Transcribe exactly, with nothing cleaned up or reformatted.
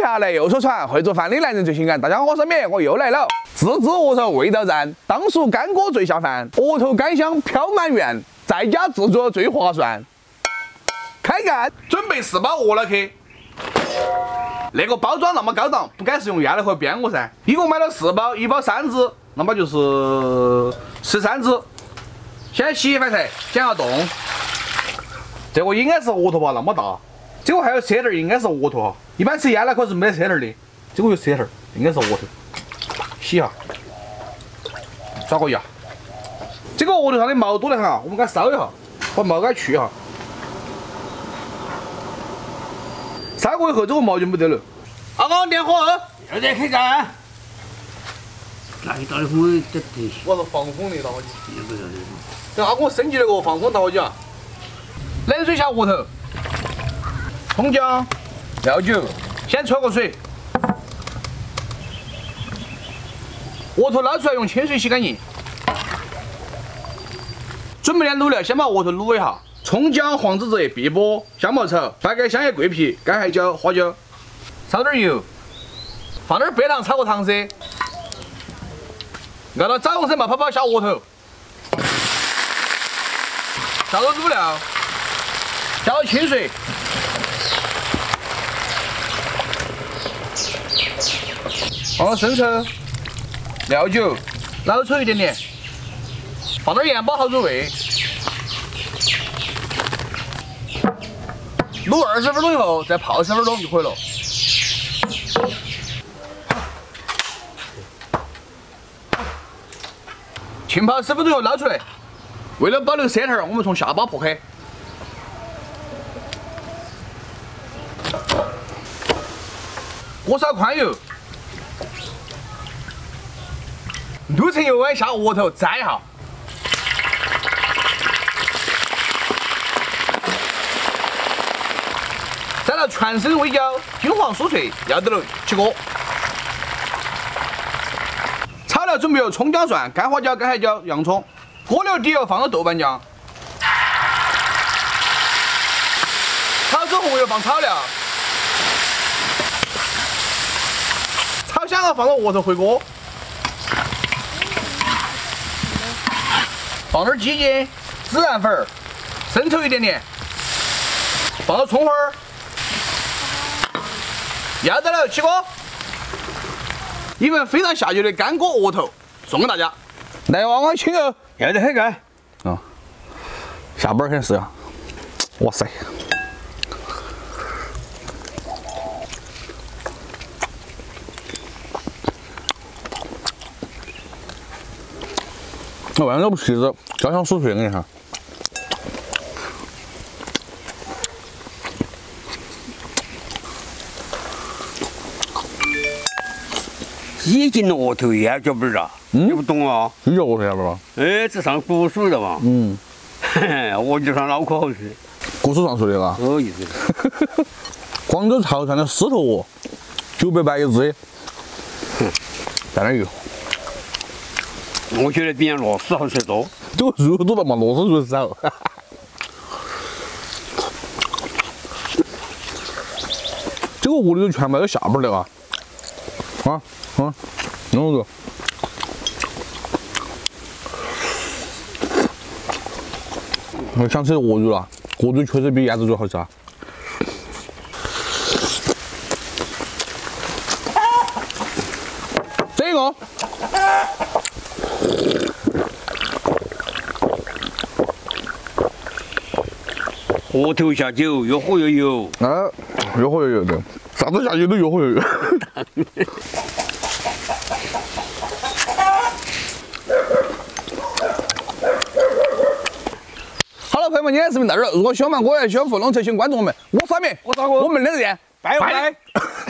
下来又说船，会做饭的男人最性感。大家好，我是米，我又来了。自制鹅头味道赞，当属干锅最下饭，鹅头干香飘满园，在家制作最划算。开干，准备四包鹅脑壳。那个包装那么高档，不该是用鸭脑壳煸鹅噻？一共买了四包，一包三只，那么就是十三只。先洗一盘菜，剪下冻。这个应该是鹅头吧，那么大。这个还有车头，应该是鹅头哈。一般吃鸭脑壳是没得车头的，这个有车头，应该是鹅头。洗一下，刷个牙。这个鹅头上的毛多得很啊，我们给它烧一下，把毛给它去一下。烧过以后，这个毛就没得了。阿刚点火， 要得开干。那一大的火得得。 我说防风的打火机。 也不晓得。 等下给我升级那个防风打火机啊。冷水下鹅头，葱姜、料酒，先焯个水。鹅头捞出来用清水洗干净。准备点卤料，先把鹅头卤一下。葱姜、黄籽汁、碧波、香茅草、八根香叶、桂皮、干海椒、花椒，烧点油，放点白糖炒个糖色。按照枣红色冒泡泡下鹅头，下入卤料，加入清水，放入生抽、料酒，老抽一点点，放点盐巴好入味。卤二十分钟以后，再泡十分钟就可以了。浸泡十分钟以后捞出来。为了保留色头，我们从下巴破开。锅烧宽油，六成油温下鹅头蘸一下。蘸到全身微焦，金黄酥脆，要得了，起锅。炒料准备有葱姜蒜、干花椒、干海椒、洋葱。锅留底油放入豆瓣酱，炒至红油放炒料，炒香了放入鹅头回锅，放点鸡精、孜然粉、生抽一点点，放入葱花儿。要得了，起锅！一份非常下酒的干锅鹅头送给大家，来娃娃请哦！ 要得很干。 啊，下班先试下。哇塞！那外面这不气质，焦香酥脆的，你看。 已经鹅头烟脚本啊，你不懂啊？ 你叫鹅头烟本吧？ 哎，这上古书的嘛。 嗯。 我就上脑壳好吃。 古书上说的嘎。 有意思。 广州潮汕的狮头鹅，九百八一只。蘸点油。 我觉得比人螺丝好吃多。 这个肉多大嘛？螺丝肉少。这个鹅里头全部都下边的啊。啊啊，弄个。我想吃鹅肉了，鹅肉确实比鸭子肉好吃啊。这个。 鹅头下酒，越喝越油。 啊，越喝越油的，啥子下酒都越喝越油。好了，朋友们，今天视频到这儿。如果喜欢我，也喜欢互动，请关注我们。我是阿明， 我是阿哥， 我们两个人， 拜拜。